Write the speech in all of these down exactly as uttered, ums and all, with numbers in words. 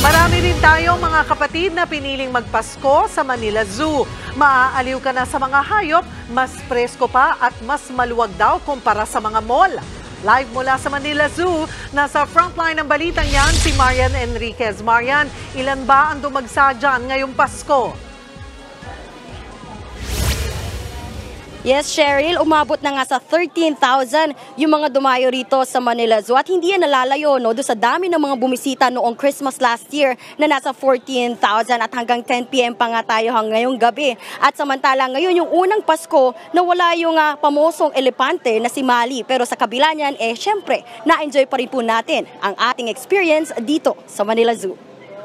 Marami rin tayo mga kapatid na piniling magpasko sa Manila Zoo. Maaaliw ka na sa mga hayop, mas presko pa at mas maluwag daw kumpara sa mga mall. Live mula sa Manila Zoo, nasa frontline ng balitang yan si Marian Enriquez. Marian, ilan ba ang dumagsa dyan ngayong Pasko? Yes, Cheryl, umabot na nga sa thirteen thousand yung mga dumayo rito sa Manila Zoo. At hindi yan nalalayo no, doon sa dami ng mga bumisita noong Christmas last year na nasa fourteen thousand at hanggang ten p m pa nga tayo ngayong gabi. At samantala ngayon yung unang Pasko na wala yung uh, pamosong elepante na si Mali. Pero sa kabila niyan, eh syempre, na-enjoy pa rin po natin ang ating experience dito sa Manila Zoo.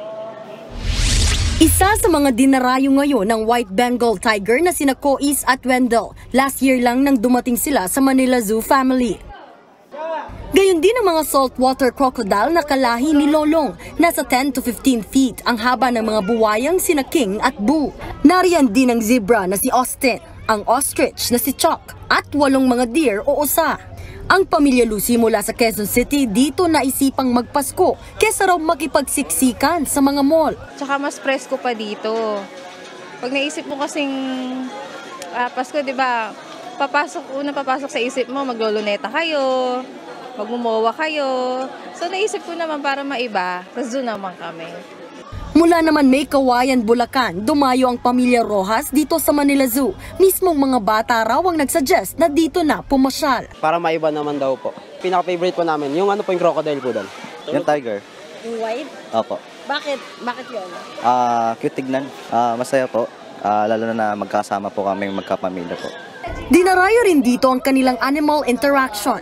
Isa sa mga dinarayo ngayon ng White Bengal Tiger na sina Kois at Wendell. Last year lang nang dumating sila sa Manila Zoo family. Gayon din ang mga saltwater crocodile na kalahi ni Lolong. Nasa ten to fifteen feet ang haba ng mga buwayang sina King at Boo. Nariyan din ang zebra na si Austin, ang ostrich na si Chuck, at walong mga deer o osa. Ang pamilya Lucy mula sa Quezon City dito naisipang magpasko kesa raw makipagsiksikan sa mga mall. Tsaka mas presko pa dito. Pag naisip mo kasing uh, Pasko, di ba, papasok, una papasok sa isip mo, magloloneta kayo, magmumowa kayo. So naisip ko naman para maiba, sa zoo naman kami. Mula naman May Kawayan, Bulacan, dumayo ang pamilya Rojas dito sa Manila Zoo. Mismong mga bata raw ang nagsuggest na dito na pumasyal. Para maiba naman daw po. Pinaka-favorite po namin, yung ano po yung crocodile po doon. Yung tiger. Yung white? Opo. Bakit? Bakit yun? Ah, uh, cute tignan. Uh, masaya po. Uh, lalo na na magkasama po kami magkapamilya po. Dinarayo rin dito ang kanilang animal interaction.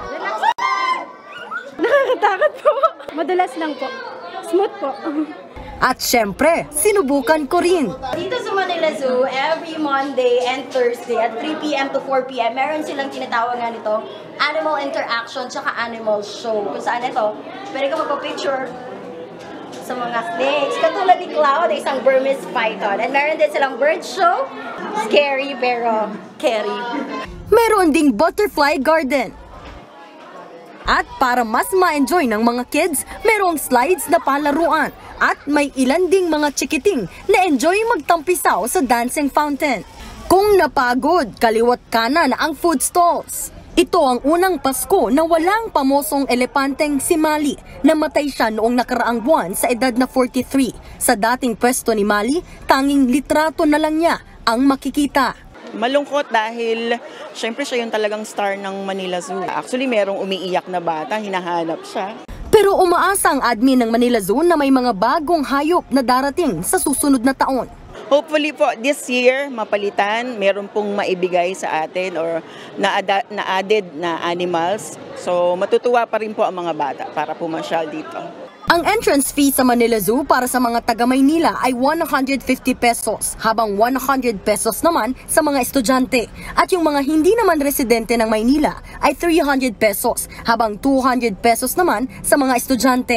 Nakakatakot po. Madalas lang po. Smooth po. At syempre, sinubukan ko rin. Dito sa Manila Zoo, every Monday and Thursday at three p m to four p m meron silang tinatawag nga nito animal interaction tsaka animal show. Kung saan ito, pwede ka magpa-picture sa mga snakes. Katulad ni Cloud, isang Burmese python. And meron din silang bird show. Scary pero carry. Meron ding butterfly garden. At para mas ma-enjoy ng mga kids, merong slides na palaruan. At may ilan ding mga chikiting na enjoy magtampisaw sa dancing fountain. Kung napagod, kaliwat kanan ang food stalls. Ito ang unang Pasko na walang pamosong elepanteng si Mali. Namatay siya noong nakaraang buwan sa edad na forty-three. Sa dating pwesto ni Mali, tanging litrato na lang niya ang makikita. Malungkot dahil syempre siya yung talagang star ng Manila Zoo. Actually, merong umiiyak na bata, hinahanap siya. Pero umaasa ang admin ng Manila Zoo na may mga bagong hayop na darating sa susunod na taon. Hopefully po this year, mapalitan, meron pong maibigay sa atin or na-added na animals. So matutuwa pa rin po ang mga bata para pumasyal dito. Ang entrance fee sa Manila Zoo para sa mga taga-Maynila ay one hundred fifty pesos, habang one hundred pesos naman sa mga estudyante. At yung mga hindi naman residente ng Maynila ay three hundred pesos, habang two hundred pesos naman sa mga estudyante.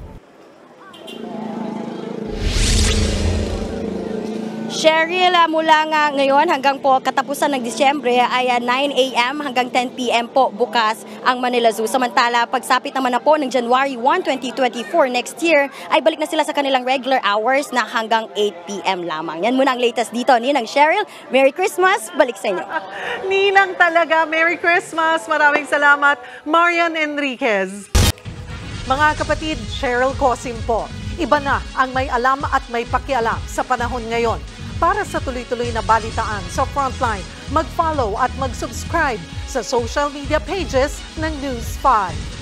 Cheryl, mula nga ngayon hanggang po katapusan ng Disyembre ay nine a m hanggang ten p m po bukas ang Manila Zoo. Samantala, pagsapit naman na po ng January first, twenty twenty-four next year, ay balik na sila sa kanilang regular hours na hanggang eight p m lamang. Yan muna ang latest dito. Ninang Cheryl, Merry Christmas, balik sa inyo. Ninang talaga, Merry Christmas. Maraming salamat, Marian Enriquez. Mga kapatid, Cheryl Cosim po. Iba na ang may alam at may pakialam sa panahon ngayon. Para sa tuloy-tuloy na balitaan sa Frontline, mag-follow at mag-subscribe sa social media pages ng News five.